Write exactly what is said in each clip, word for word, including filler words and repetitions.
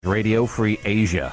Radio Free Asia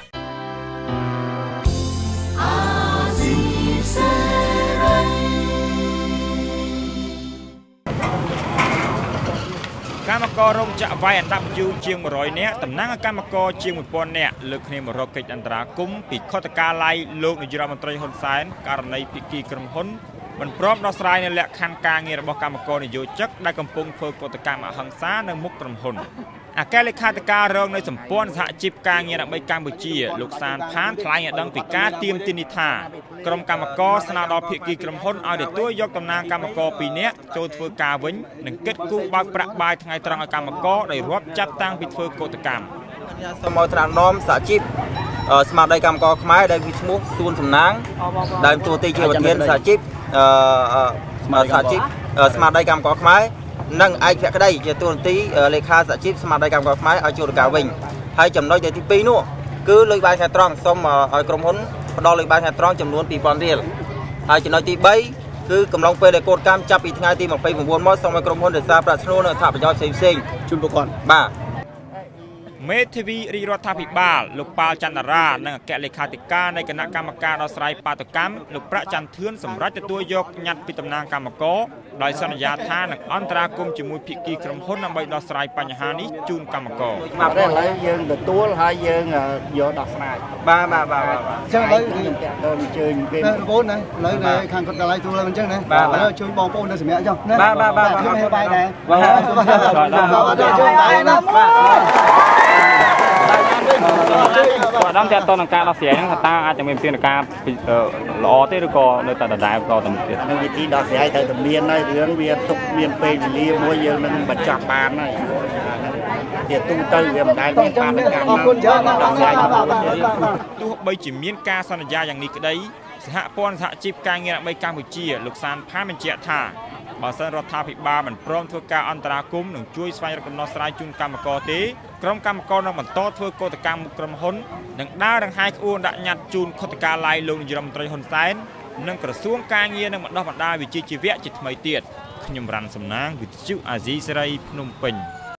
កម្មកររោងចក្រវាយអណ្ដាប់យូរជាងmột trămនាក់តំណាងកម្មករជាងmột nghìnនាក់លើកគ្នាមករកកិច្ចអន្តរាគមន៍ពីខុទ្ទកាល័យលោកនាយរដ្ឋមន្ត្រីហ៊ុនសែនករណីភិគីក្រុមហ៊ុនមិនព្រមដោះស្រាយនៅលក្ខខណ្ឌការងាររបស់កម្មករនិយោជិកដែលកំពុងធ្វើកតកម្មអហិង្សានៅមុខក្រុមហ៊ុនអគ្គលេខាធិការរងនៅសម្ព័ន្ធសហជីពការងារដើម្បីកម្ពុជាលោកសានផានថ្លែងឲ្យដឹងពីការទៀមទានីថាក្រុមកម្មករស្នើដល់ភាគីក្រុមហ៊ុនឲ្យទទួលយកតំណាងកម្មករពីរនាក់ចូលធ្វើការវិញនិងគិតគូរបើកប្រាក់បាយថ្ងៃត្រង់ឲ្យកម្មករដែលរាប់ចាប់តាំងពីធ្វើកតកម្មសូមឲ្យត្រាំនាំសហជីពស្មារតីកម្មករខ្មែរដែលវាឈ្មោះសួនសំណាងដែលទូទីជាប្រធានសហជីពសហជីពស្មារតីកម្មករខ្មែរនិងឯកភក្តីជាទូទីលេខាសហជីពស្មារតីកម្មករខ្មែរឲ្យចូលទៅការវិញហើយចំណុចទីពីរនោះគឺលុយបាយខែត្រង់សូមឲ្យក្រុមហ៊ុនផ្ដល់លុយបាយខែត្រង់ចំនួនពីរពាន់រៀលហើយចំណុចទីបីគឺកំឡុងពេលដែលកោតកម្មចាប់ពីថ្ងៃទីម្ភៃ៩មកសូមឲ្យក្រុមហ៊ុនរក្សាប្រាក់ឈ្នួលនិងអត្ថប្រយោជន៍ផ្សេងៗជូនបុគ្គលបាទមេធាវីរាជរដ្ឋាភិបាលលោកប៉ាល់ចន្ទរានិងអគ្គលេខាធិការនៃគណៈកម្មការដោះស្រាយបាតុកម្មលោកប្រាក់ច័ន្ទធឿនសម្រាប់ទទួលយកញត្តិពីតំណាងកម្មករដោយសន្យាថានឹងអន្តរាគមន៍ជាមួយភាគីក្រុមហ៊ុនដើម្បីដោះស្រាយបញ្ហានេះជូនកម្មករបាទឥឡូវយើងទទួលហើយយើងយកដោះស្រាយបាទបាទបាទអញ្ចឹងឥឡូវយើងតាក់ទងអញ្ជើញពេលបងប្អូនណាឥឡូវនៅខាងគាត់ដល់ហើយទូលអញ្ចឹងណាឥឡូវជួយបងប្អូននៅសម្រាប់ចុះណាបាទបាទបាទជួយបាយដែរបាទជួយបាយណាបាទដល់តែតនឹងការដោះស្រាយហ្នឹងតើអាចจะមានវិធានការល្អទេឬក៏នៅតែដដែលតទៅទៀតនៅវិធីដោះស្រាយត្រូវតែមានហើយរឿងវាទុកមានពេលវេលាមួយយើងនឹងបញ្ចប់បានហើយវាទូទៅវាមិនដែលមានបាតុកម្មអរគុណច្រើនណាស់ដោះស្រាយទោះបីជាមានការសន្យាយ៉ាងនេះក្តីសហព័ន្ធសហជីពការងារដើម្បីកម្ពុជាលោកសានផានបញ្ជាក់ថាបើសិនរដ្ឋាភិបាលមិនព្រមធ្វើការអន្តរាគមន៍និងជួយស្វែងរកដំណោះស្រាយជូនកម្មករទេក្រុមកម្មករនឹងបន្តធ្វើកតកម្មមុខក្រុមហ៊ុននិងដើរដង្ហែក្អួនដាក់ញត្តិជូនខុទ្ទកាល័យលោកនាយរដ្ឋមន្ត្រីហ៊ុនសែននិងក្រសួងការងារនិងបណ្ដុះបណ្ដាលវិជ្ជាជីវៈជាថ្មីទៀតខ្ញុំរ៉ាន់សំណាងវិទ្យុអាស៊ីសេរីភ្នំពេញ